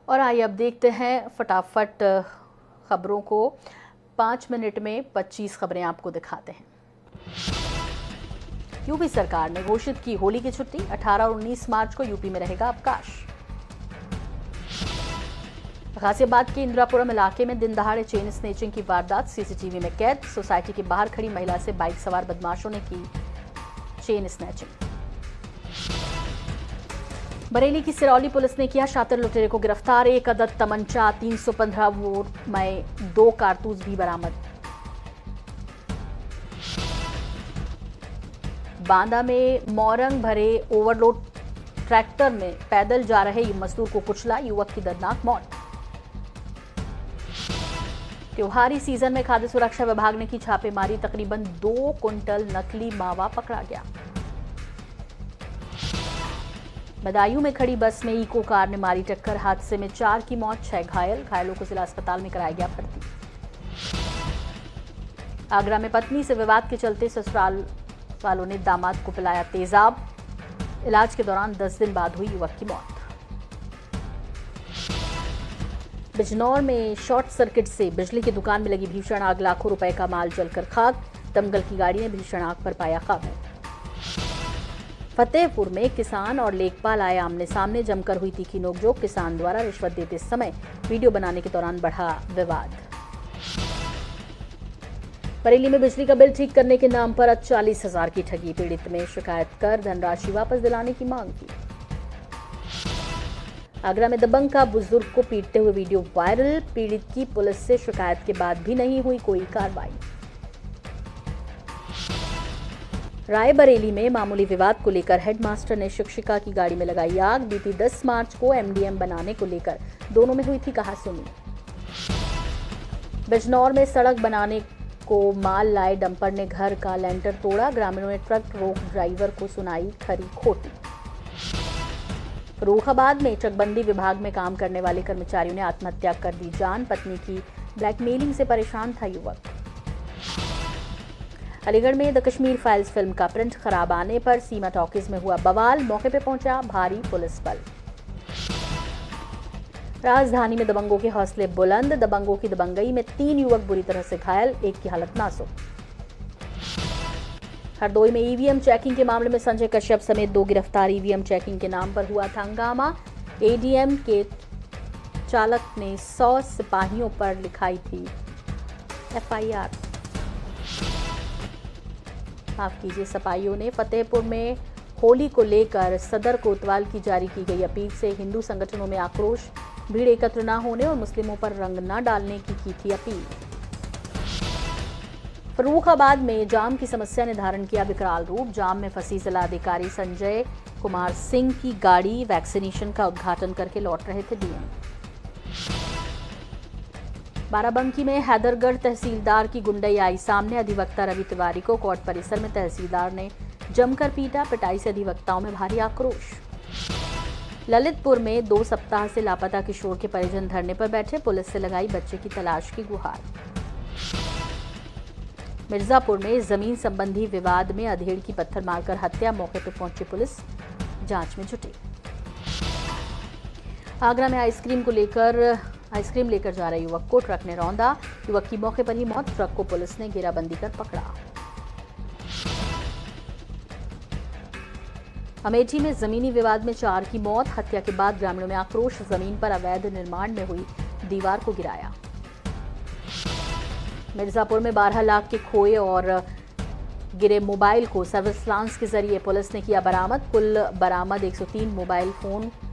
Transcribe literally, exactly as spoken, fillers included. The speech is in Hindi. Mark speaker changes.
Speaker 1: और आइए अब देखते हैं फटाफट खबरों को। पाँच मिनट में पच्चीस खबरें आपको दिखाते हैं। यूपी सरकार ने घोषित की होली की छुट्टी, अठारह और उन्नीस मार्च को यूपी में रहेगा अवकाश। गाजियाबाद के इंदिरापुरम इलाके में दिन दहाड़े चेन स्नेचिंग की वारदात सीसीटीवी में कैद। सोसाइटी के बाहर खड़ी महिला से बाइक सवार बदमाशों ने की चेन स्नैचिंग। बरेली की सिरौली पुलिस ने किया शातिर लुटेरे को गिरफ्तार। एक अदद तमंचा, तीन सौ पंद्रह बोर में दो कारतूस भी बरामद। बांदा में मोरंग भरे ओवरलोड ट्रैक्टर में पैदल जा रहे मजदूर को कुचला, युवक की दर्दनाक मौत। त्योहारी सीजन में खाद्य सुरक्षा विभाग ने की छापेमारी, तकरीबन दो कुंटल नकली मावा पकड़ा गया। बदायूं में खड़ी बस में इको कार ने मारी टक्कर, हादसे में चार की मौत, छह घायल। घायलों को जिला अस्पताल में कराया गया भर्ती। आगरा में पत्नी से विवाद के चलते ससुराल वालों ने दामाद को पिलाया तेजाब, इलाज के दौरान दस दिन बाद हुई युवक की मौत। बिजनौर में शॉर्ट सर्किट से बिजली की दुकान में लगी भीषण आग, लाखों रुपए का माल जलकर खाक। दमकल की गाड़ी ने भीषण आग पर पाया काबू। फतेहपुर में किसान और लेखपाल आए आमने सामने, जमकर हुई तीखी नोकझोंक। किसान द्वारा रिश्वत देते समय वीडियो बनाने के दौरान बढ़ा विवाद। बरेली में बिजली का बिल ठीक करने के नाम पर चालीस हजार की ठगी, पीड़ित में शिकायत कर धनराशि वापस दिलाने की मांग की। आगरा में दबंग का बुजुर्ग को पीटते हुए वीडियो वायरल, पीड़ित की पुलिस से शिकायत के बाद भी नहीं हुई कोई कार्रवाई। रायबरेली में मामूली विवाद को लेकर हेडमास्टर ने शिक्षिका की गाड़ी में लगाई आग। बीती दस मार्च को एमडीएम बनाने को लेकर दोनों में हुई थी कहासुनी। बिजनौर में सड़क बनाने को माल लाए डंपर ने घर का लेंटर तोड़ा, ग्रामीणों ने ट्रक रोक ड्राइवर को सुनाई खरी खोटी। फर्रुखाबाद में चकबंदी विभाग में काम करने वाले कर्मचारियों ने आत्महत्या कर दी जान, पत्नी की ब्लैकमेलिंग से परेशान था युवक। अलीगढ़ में द कश्मीर फाइल्स फिल्म का प्रिंट खराब आने पर सीमा टॉकीज में हुआ बवाल, मौके पर पहुंचा भारी पुलिस बल। राजधानी में दबंगों के हौसले बुलंद, दबंगों की दबंगई में तीन युवक बुरी तरह से घायल, एक की हालत नाजुक। हरदोई में ईवीएम चेकिंग के मामले में संजय कश्यप समेत दो गिरफ्तार, ईवीएम चेकिंग के नाम पर हुआ था हंगामा। एडीएम के चालक ने सौ सिपाहियों पर लिखाई थी एफआईआर। माफ कीजिए, सिपाहियों ने फतेहपुर में होली को लेकर सदर कोतवाल की जारी की गई अपील से हिंदू संगठनों में आक्रोश, भीड़ एकत्र न होने और मुस्लिमों पर रंग न डालने की की थी अपील। फर्रुखाबाद में जाम की समस्या ने धारण किया विकराल रूप, जाम में फंसी जिला अधिकारी संजय कुमार सिंह की गाड़ी वैक्सीनेशन का उद्घाटन करके लौट रहे थे डीएम। बाराबंकी में हैदरगढ़ तहसीलदार की गुंडई आई सामने, अधिवक्ता रवि तिवारी को कोर्ट परिसर में तहसीलदार ने जमकर पीटा, पिटाई से अधिवक्ताओं में भारी आक्रोश। ललितपुर में दो सप्ताह से लापता किशोर के परिजन धरने पर बैठे, पुलिस से लगाई बच्चे की तलाश की गुहार। मिर्जापुर में जमीन संबंधी विवाद में अधेड़ की पत्थर मारकर हत्या, मौके पर पहुंची पुलिस जांच में जुटी। आगरा में आइसक्रीम को लेकर आइसक्रीम लेकर जा रहे युवक को ट्रक ने रौंदा, युवक की मौके पर ही मौत, ट्रक को पुलिस ने घेराबंदी कर पकड़ा। अमेठी में जमीनी विवाद में चार की मौत, हत्या के बाद ग्रामीणों में आक्रोश, जमीन पर अवैध निर्माण में हुई दीवार को गिराया। मिर्जापुर में बारह लाख के खोए और गिरे मोबाइल को सर्विस लांस के जरिए पुलिस ने किया बरामद, कुल बरामद एक सौ तीन मोबाइल फोन